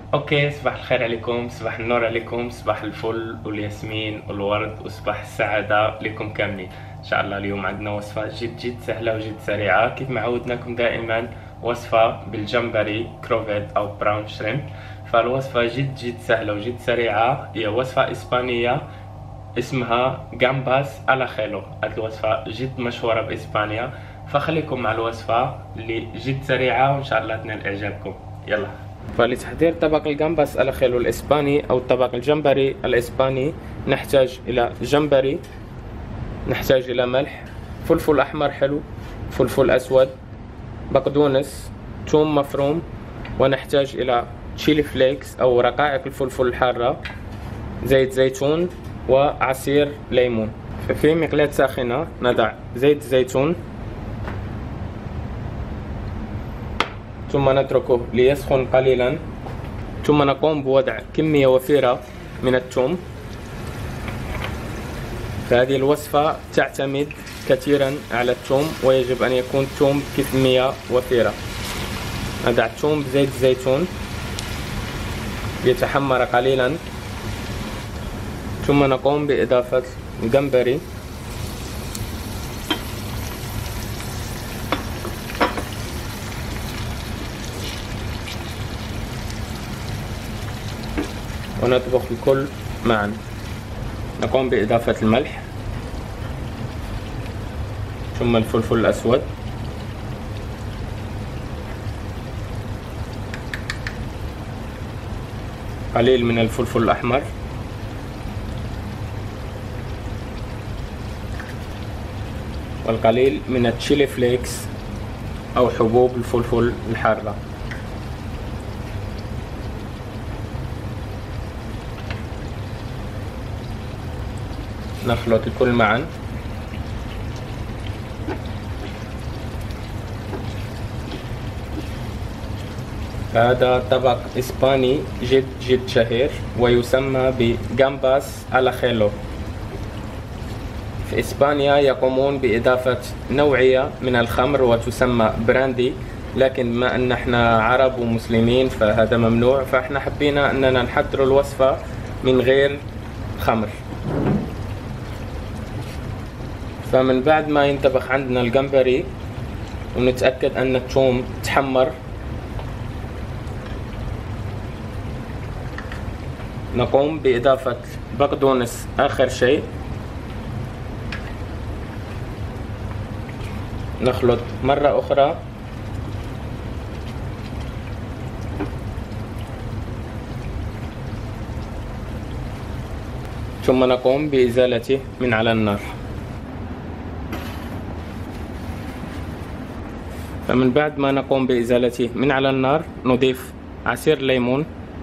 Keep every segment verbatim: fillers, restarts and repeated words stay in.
اوكي، صباح الخير عليكم، صباح النور عليكم، صباح الفل والياسمين والورد وصباح السعادة لكم كاملين ان شاء الله. اليوم عندنا وصفة جد جد سهلة وجد سريعة كيف ما عودناكم دائما، وصفة بالجمبري كروفيت او براون شريمب. فالوصفة جد جد سهلة وجد سريعة، هي وصفة اسبانية اسمها جامباس على خيلو. هذه الوصفة جد مشهورة باسبانيا، فخليكم مع الوصفة اللي جد سريعة وان شاء الله تنال اعجابكم. يلا. فلتحضير طبق الجمباس على خيلو الاسباني او طبق الجمبري الاسباني نحتاج الى جمبري، نحتاج الى ملح، فلفل احمر حلو، فلفل اسود، بقدونس، ثوم مفروم، ونحتاج الى تشيلي فليكس او رقائق الفلفل الحارة، زيت زيتون، وعصير ليمون. في مقلاة ساخنة نضع زيت زيتون ثم نتركه ليسخن قليلا، ثم نقوم بوضع كمية وفيرة من الثوم. فهذه الوصفة تعتمد كثيرا على الثوم، ويجب أن يكون الثوم بكمية وفيرة. نضع الثوم بزيت الزيتون ليتحمر قليلا، ثم نقوم بإضافة الجمبري ونطبخ الكل معا. نقوم بإضافة الملح ثم الفلفل الأسود، قليل من الفلفل الأحمر، والقليل من التشيلي فليكس أو حبوب الفلفل الحارة. نخلط الكل معا. هذا طبق إسباني جد جد شهير ويسمى بجامباس على خيلو. في إسبانيا يقومون بإضافة نوعية من الخمر وتسمى براندي، لكن بما أن احنا عرب ومسلمين فهذا ممنوع، فاحنا حبينا أننا نحضر الوصفة من غير خمر. فمن بعد ما ينطبخ عندنا الجمبري ونتأكد أن الثوم تحمر، نقوم بإضافة بقدونس آخر شيء. نخلط مرة أخرى، ثم نقوم بإزالته من على النار. فمن بعد ما نقوم بإزالته من على النار نضيف عصير ليمون،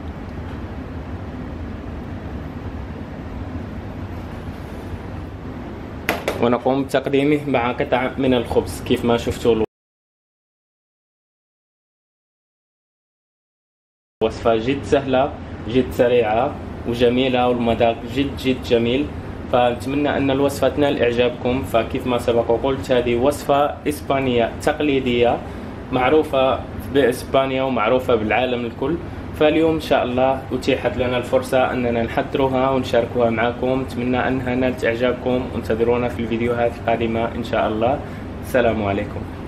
ونقوم بتقديمه مع قطع من الخبز كيف ما شفتوا. وصفة جد سهلة جد سريعة وجميلة، والمذاق جد جد جميل. فنتمنى أن الوصفة تنال إعجابكم. فكيف ما سبق وقلت، هذه وصفة إسبانية تقليدية معروفة بإسبانيا ومعروفة بالعالم الكل. فاليوم إن شاء الله أتيحت لنا الفرصة أننا نحضرها ونشاركها معكم. نتمنى أنها نالت إعجابكم، وانتظرونا في الفيديوهات القادمة إن شاء الله. السلام عليكم.